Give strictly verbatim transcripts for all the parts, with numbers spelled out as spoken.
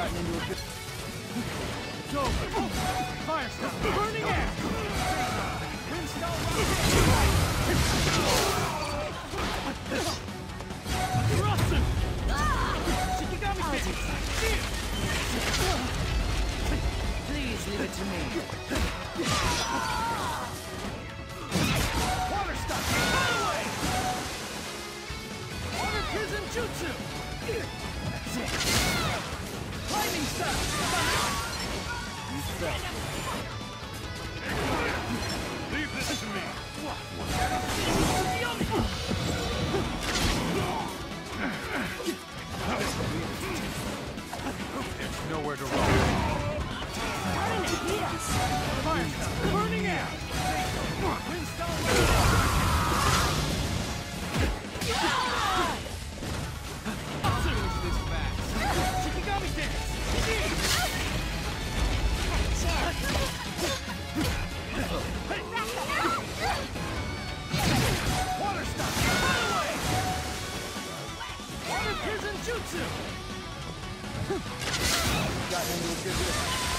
gotten into a good... It's over. Fire stuff. Burning air. Windstone Russian. Shikigami Stick. Please leave it to me. Water stuff. Run away. Water prison jutsu. That's it. Lightning stuff. You suck. Leave this to me. There's nowhere to run. Fire stuff. Burning out. Windstone. This fast. Shikigami dance. Water stuff. Run away. Water prison jutsu. Gotten into a good rhythm.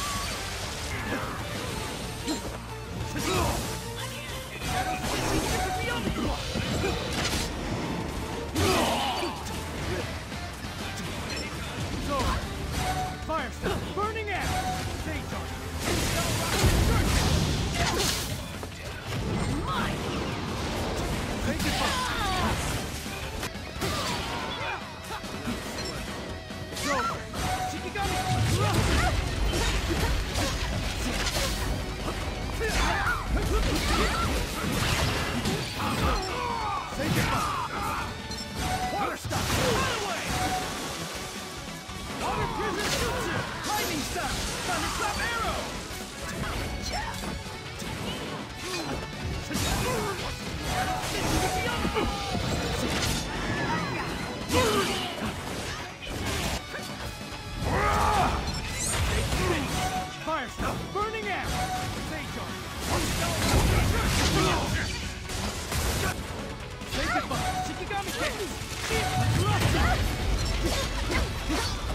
Fire stuff, burning out! Stay dark! Mine! Take it back! It's over! Shikigami! Take it back! Water stop! Run away! Water prison jutsu! Lightning stuff! Thunderclap arrow! Fire stuff! Burning out! Sage arm! Take it back! Shikigami case!